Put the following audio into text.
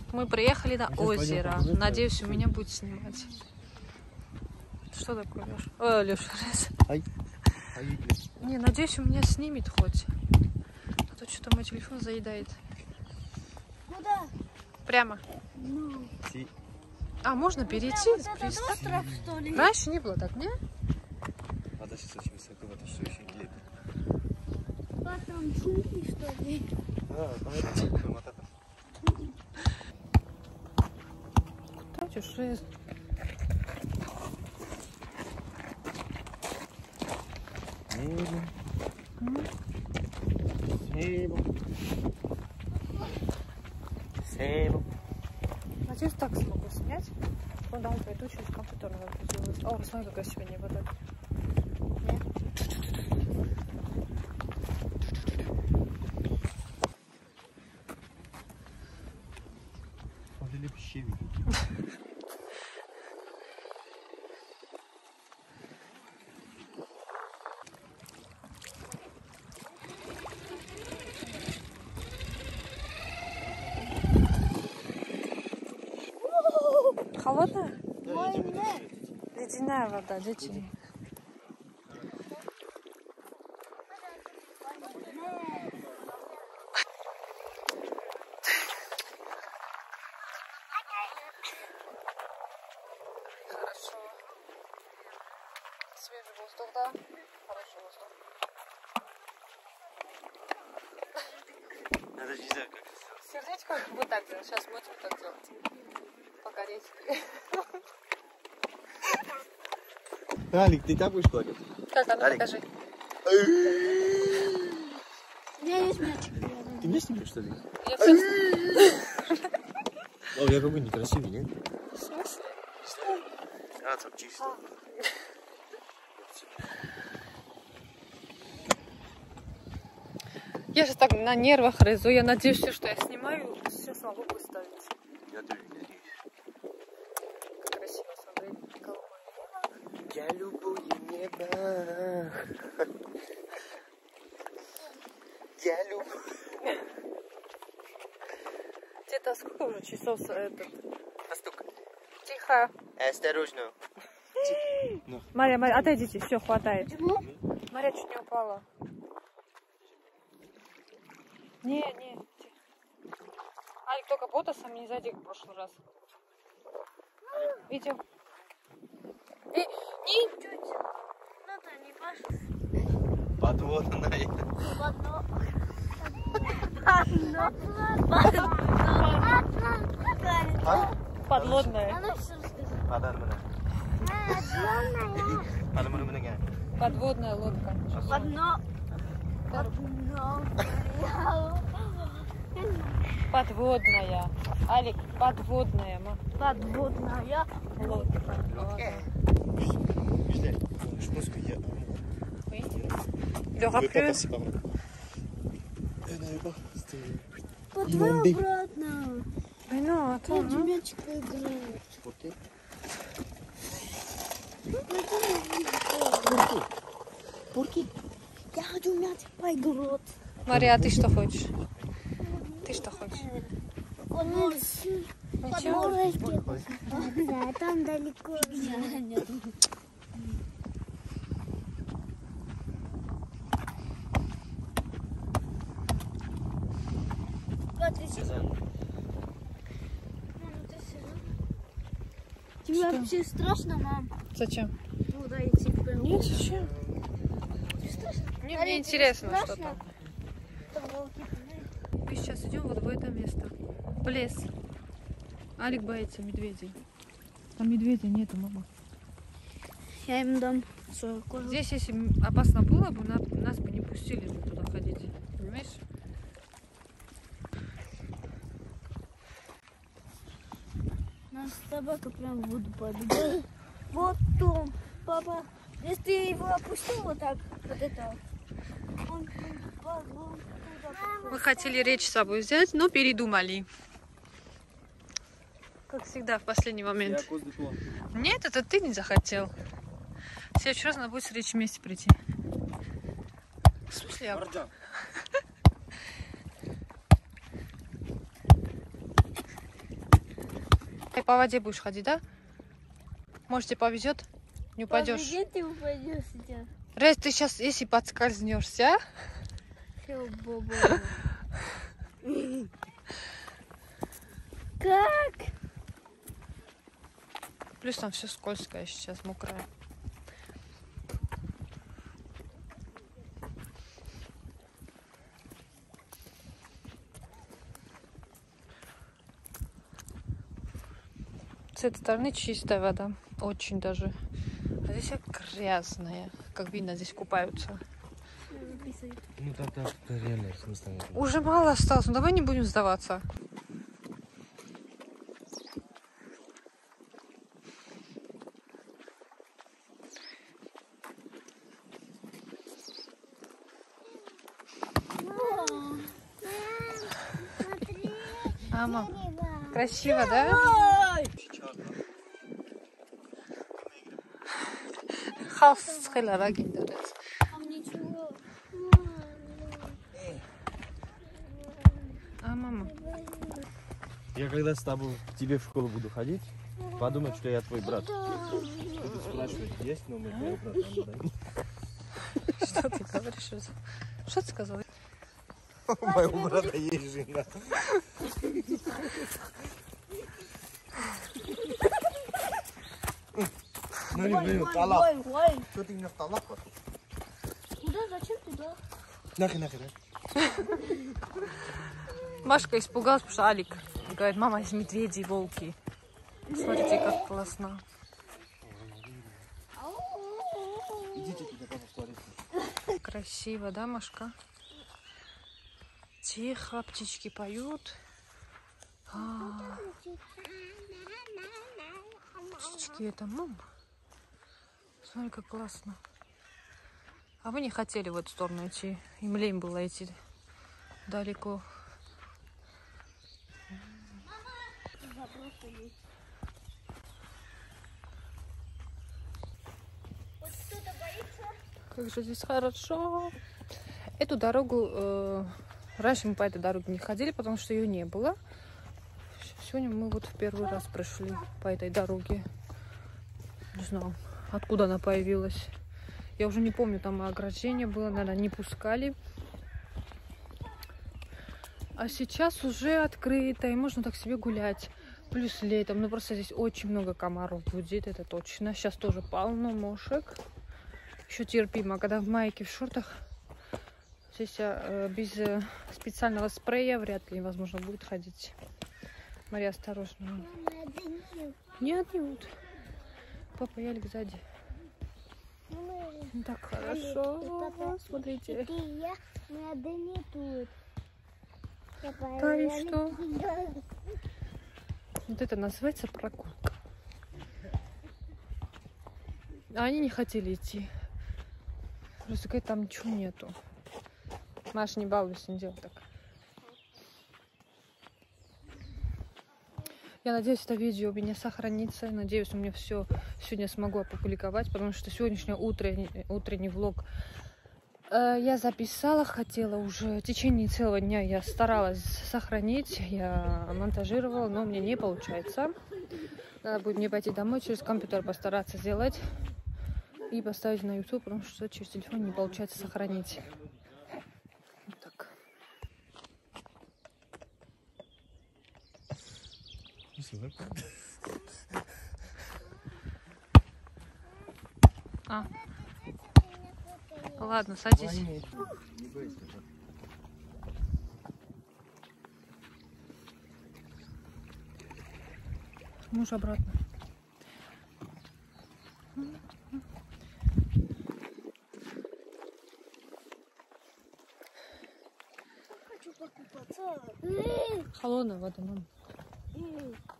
Мы приехали на озеро. Надеюсь, у меня будет снимать. Что такое, Леша? Леша. Не, надеюсь, у меня снимет хоть. А то что-то мой телефон заедает. Куда? Прямо. Ну. А, можно перейти? Остров, что ли? Раньше не было так, не? Вода сейчас очень высоко, это все очень лето. Потом шумки, что ли? Да, поэтому вот это. Куда чужие? Надеюсь, так смогу снять. Ну да, пойду через компьютер надо сделать. О, посмотри, какая сегодня вода. Смотрели пищевик. Холодная? Да, Ледяная вода, дети. Хорошо. Свежий воздух, да? Хороший воздух. Я даже не знаю, как это сделать. Сердечко вот так делать. Сейчас мы вот так делать. Пока речки. Алик, ты так будешь плакать? Как она, Алик. покажи. У меня есть мячик. Ты меня снимешь, что ли? Я все снимаю. О, я какой некрасивый, нет? В смысле? А, там чисто. Я же так на нервах рызу. Я надеюсь, все, что я снимаю, сейчас смогу выставить. Я тоже надеюсь. Красиво, смотри. Голубое небо. Я люблю небо. Я люблю. Где-то сколько уже часов этот? Постук. Тихо. Осторожно. Мария, отойдите, все, хватает. Почему? Мария чуть не упала. Не. Алик, только ботасом не зайди, как в прошлый раз. Идем. Не чуть. Ну-то не пошел. Подводная. Подводная. А ну все расскажи. Подводная. Подводная. Подводная лодка. Подводная. Алик, подводная. Подводная Лодка. Je pense qu'il y a Oui. un. Le rappel. Il n'y avait pas. C'était. Подвой обратно. Mais non, attends. Ради мячика играет. Окей. Порки. Я хочу мячик поиграть. Мария, а ты что хочешь? Ты что хочешь? Ничего. Да, там далеко. Нет. Тебе вообще страшно, мам? Зачем? Туда идти прям. Нет, зачем? Мне интересно, что там. Мы сейчас идем вот в это место. В лес. Алик боится медведей. Там медведя нету, мама. Я им дам свою кожу. Здесь, если опасно было бы, нас бы не пустили туда ходить. Понимаешь? Наша собака прям в воду побежала. Вот Том, папа. Если ты его опустил вот так, вот это, он туда. Мы хотели речь с собой взять, но передумали. Как всегда, в последний момент. Нет, это ты не захотел. В следующий раз надо будет с речью вместе прийти. В смысле? Я... по воде будешь ходить, да? Может, тебе повезет? Не упадешь. Где ты упадешь сейчас? Рез, ты сейчас, если подскользнешься, Всё, баба. Как? плюс там все скользкое сейчас, мокрое. С этой стороны чистая вода, очень даже. А здесь грязная, как видно, здесь купаются. Ну тогда что-то реально смысла нет. Уже мало осталось, ну давай не будем сдаваться. А, мам, красиво, да? Хаос хелара гиндерес. Там ничего. А, мама. Я когда с тобой к тебе в школу буду ходить, подумай, что я твой брат. Буду спрашивать, есть номер твоего брата? Что ты говоришь? Что ты сказал? У моего брата есть жена. Ну не блин, талак. Что ты меня в талак пошел? Куда? Зачем туда? Нахрен. Машка испугалась, потому что Алик говорит, мама, есть медведи и волки. Смотрите, как классно. Идите туда, папа, в туалет. Красиво, да, Машка? Тихо, птички поют. Птички, это мам. Смотри, как классно. А вы не хотели в эту сторону идти? Им лень было идти далеко. Как же здесь хорошо. Эту дорогу... раньше мы по этой дороге не ходили, потому что ее не было. Сегодня мы вот в первый раз прошли по этой дороге. Не знаю, откуда она появилась. Я уже не помню, там ограждение было, наверное, не пускали. А сейчас уже открыто, и можно так себе гулять. Плюс летом, ну просто здесь очень много комаров будет, это точно. Сейчас тоже полно мошек. Еще терпимо, когда в майке, в шортах. Здесь без специального спрея вряд ли возможно будет ходить. Мария, осторожно. Не отнимут. Папа, Ялик сзади. Так хорошо. Смотрите. Да и что? Вот это называется прогулка. А они не хотели идти. Просто говорят, там ничего нету. Маша, не балуйся, не делай так. Я надеюсь, это видео у меня сохранится. Надеюсь, у меня все сегодня смогу опубликовать, потому что сегодняшний утренний влог я записала, хотела уже в течение целого дня. Я старалась сохранить, я монтажировала, но мне не получается. Надо будет мне пойти домой, через компьютер постараться сделать и поставить на YouTube, потому что через телефон не получается сохранить. Вот так. А. Ладно, садись. Муж обратно. Хочу покупаться. Холодная вода, мам.